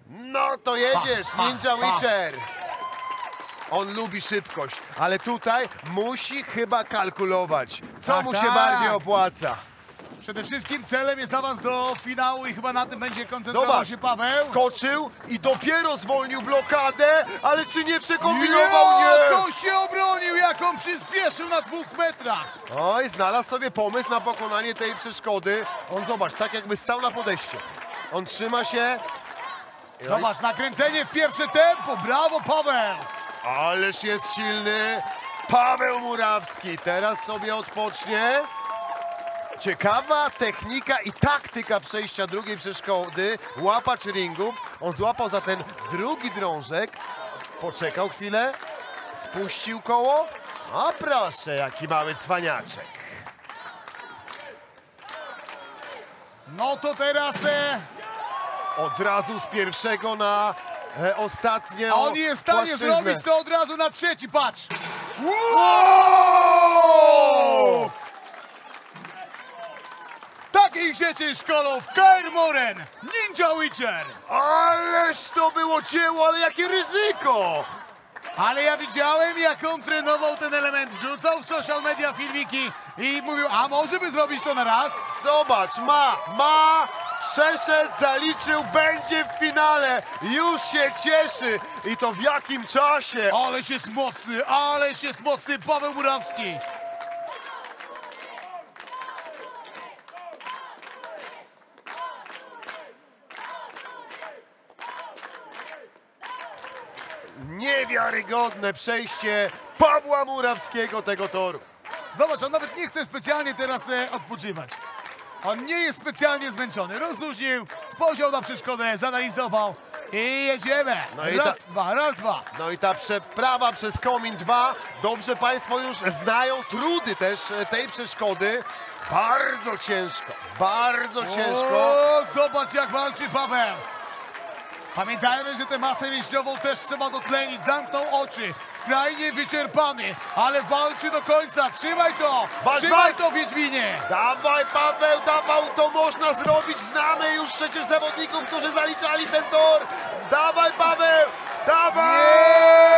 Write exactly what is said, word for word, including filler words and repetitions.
No to jedziesz, Ha, ha, Ninja ha. Witcher. On lubi szybkość, ale tutaj musi chyba kalkulować, co Tak, mu się tak. bardziej opłaca. Przede wszystkim celem jest awans do finału i chyba na tym będzie koncentrował Zobacz, się Paweł. skoczył i dopiero zwolnił blokadę, ale czy nie przekombinował? Jak Nie! on się obronił, jak on przyspieszył na dwóch metrach. Oj, znalazł sobie pomysł na pokonanie tej przeszkody. On, zobacz, tak jakby stał na podejściu. On trzyma się. Zobacz, nakręcenie w pierwsze tempo, brawo Paweł. Ależ jest silny. Paweł Murawski teraz sobie odpocznie. Ciekawa technika i taktyka przejścia drugiej przeszkody. Łapacz ringów. On złapał za ten drugi drążek. Poczekał chwilę. Spuścił koło. O proszę, jaki mały cwaniaczek. No to teraz e, Od razu z pierwszego na e, ostatnie. a on jest w stanie płaszczyznę. zrobić to od razu na trzeci, patrz. Wow! Takich rzeczy szkolą w K R Moren, Ninja Witcher. Ależ to było dzieło, ale jakie ryzyko! Ale ja widziałem, jak on trenował ten element, wrzucał w social media filmiki i mówił, a może by zrobić to na raz? Zobacz, ma, ma, przeszedł, zaliczył, będzie w finale, już się cieszy i to w jakim czasie? Ależ jest mocny, ależ jest mocny Paweł Murawski. Niewiarygodne przejście Pawła Murawskiego tego toru. Zobacz, on nawet nie chce specjalnie teraz e, odpoczywać. On nie jest specjalnie zmęczony. Rozluźnił, spojrzał na przeszkodę, zanalizował i jedziemy. No i raz, ta- dwa, raz, dwa. No i ta przeprawa przez komin dwa, dobrze Państwo już znają trudy też e, tej przeszkody. Bardzo ciężko, bardzo ciężko. O, zobacz, jak walczy Paweł. Pamiętajmy, że tę masę mięśniową też trzeba dotlenić. Zamknął oczy, skrajnie wyczerpany, ale walczy do końca. Trzymaj to, Walcz, trzymaj walcz. to, Wiedźminie. Dawaj Paweł, dawał, to można zrobić. Znamy już przecież zawodników, którzy zaliczali ten tor. Dawaj Paweł, dawaj!